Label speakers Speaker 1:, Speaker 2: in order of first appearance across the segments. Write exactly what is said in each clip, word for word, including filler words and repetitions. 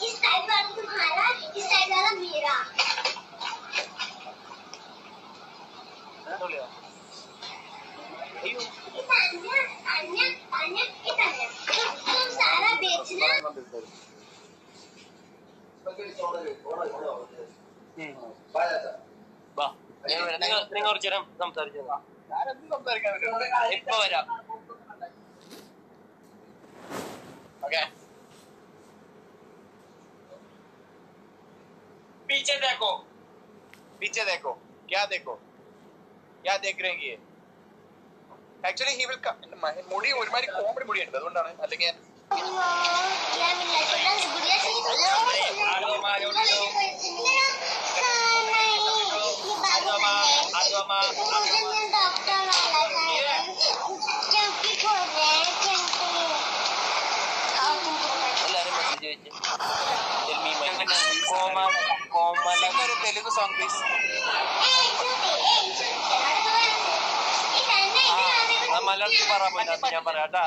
Speaker 1: इस साइड वाला तुम्हारा, इस साइड वाला मेरा।
Speaker 2: बोलिए
Speaker 1: तान्या तान्या तान्या ये तान्या तुम सारा बेचना।
Speaker 2: നിങ്ങൾ നിങ്ങൾ കുറച്ചു നേരം സംസാരിച്ചു ഇപ്പൊ വരാം. ओके पीछे देखो पीछे देखो क्या देखो क्या देख रहे हैं ये एक्चुअली ही विल मुड़ी ഒരുമാതിരി കോമഡി മുടിയുണ്ട് അതുകൊണ്ടാണ് അല്ലെങ്കിൽ ഒരു തെലുഗു സോങ് പ്ലീസ്. മലയാളത്തിൽ പറയാൻ പോയി ഞാൻ പറയാം കേട്ടാ.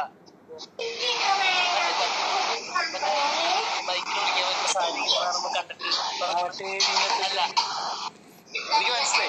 Speaker 2: ബൈക്കിലോടിക്കാൻ സാധനം കണ്ടിട്ട് അല്ല എനിക്ക് മനസ്സിലായി.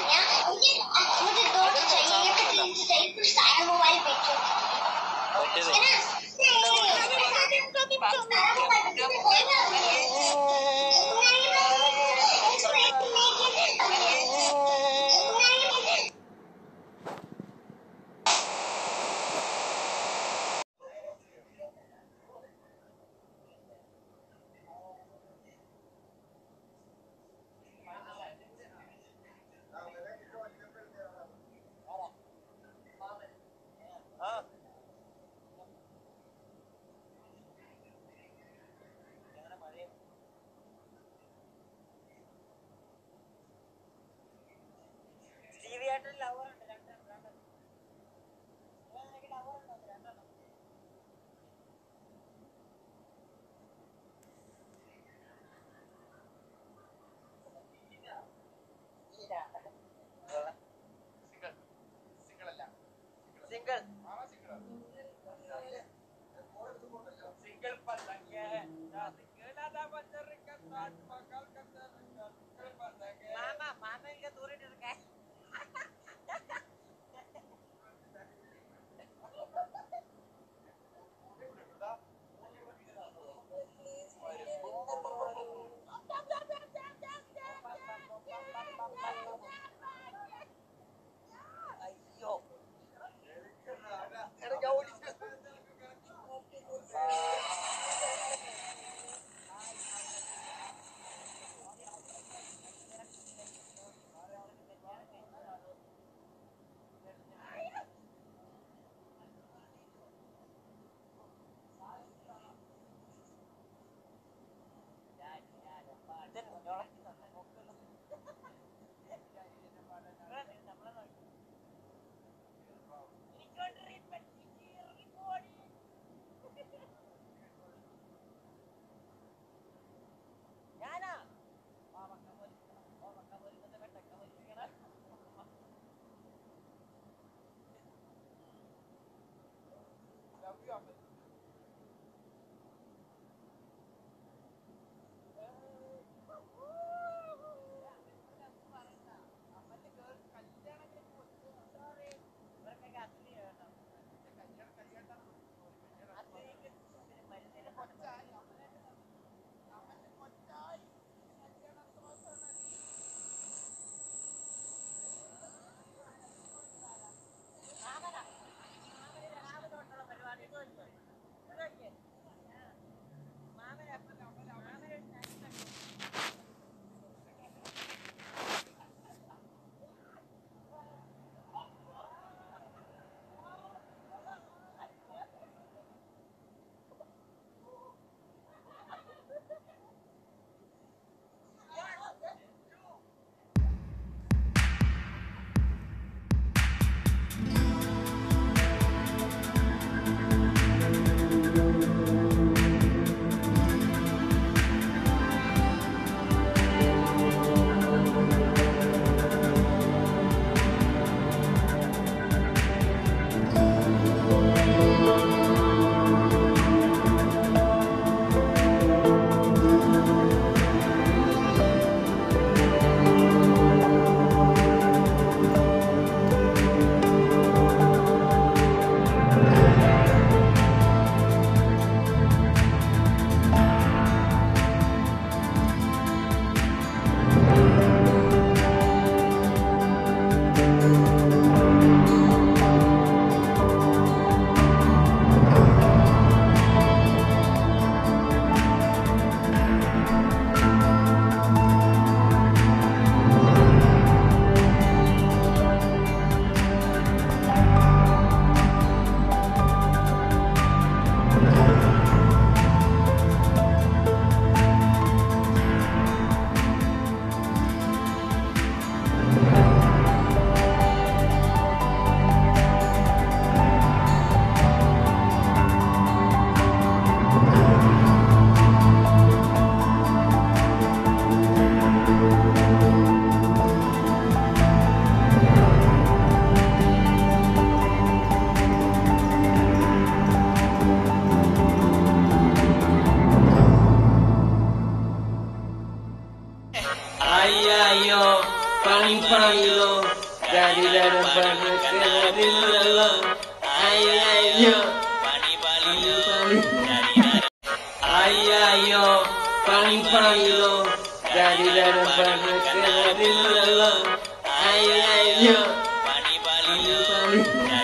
Speaker 3: Paling palo, dari dalam perkenalan. Ayo ayo, paling paling. Ayo ayo, paling palo, dari dalam perkenalan. Ayo ayo, paling paling.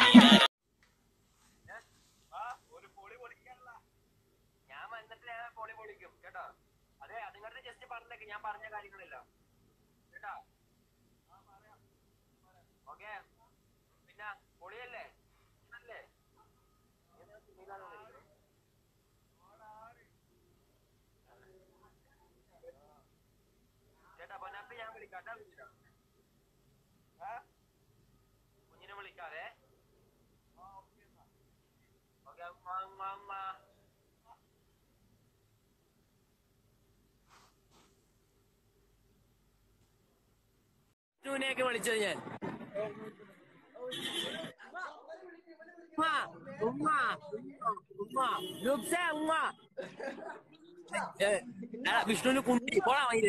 Speaker 2: ഒരു പൊളി പൊളിക്കാനുള്ള ഞാൻ വന്നിട്ട് ഞാൻ പൊളി പൊളിക്കും കേട്ടോ. അതെ അതുങ്ങളുടെ ജസ്റ്റ് പറഞ്ഞേക്ക് ഞാൻ പറഞ്ഞ കാര്യങ്ങളില്ല കേട്ടോ. ഓക്കെ പിന്നെ പൊളിയല്ലേ അല്ലേ ചേട്ടാ പൊന്നാപ്പി ഞാൻ വിളിക്കാട്ടാ. വിളിച്ചിട്ടാ കുഞ്ഞിനെ വിളിക്കാതെ. ഓക്കെ അമ്മ ൂനെയൊക്കെ വിളിച്ചത് ഞാൻ. വിഷ്ണുവിന് കുണ്ടി പോടാ വൈകി.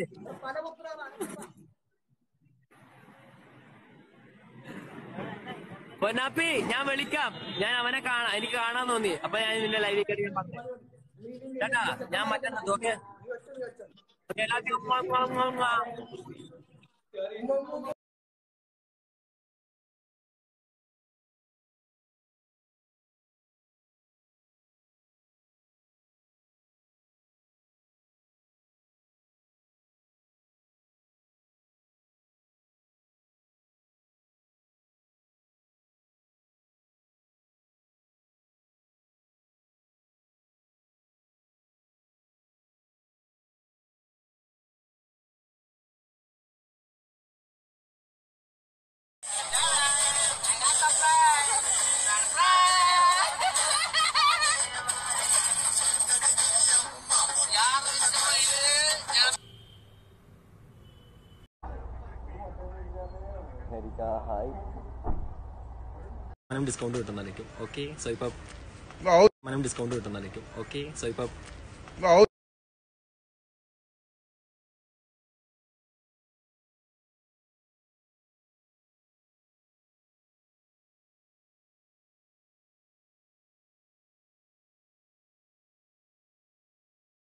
Speaker 2: പൊന്നാപ്പി ഞാൻ വിളിക്കാം. ഞാൻ അവനെ കാണാം. എനിക്ക് കാണാൻ തോന്നി. അപ്പൊ ഞാൻ നിന്റെ ലൈവിൽ കയറി പറഞ്ഞു കേട്ടാ. ഞാൻ മറ്റന്നാ ഓക്കെ എല്ലാവർക്കും ഡിസ്കൗണ്ട് കിട്ടുന്നതായിരിക്കും. ഓക്കെ സോ ഇപ്പം ഡിസ്കൗണ്ട് കിട്ടുന്നതായിരിക്കും. ഓക്കെ സോ ഇപ്പം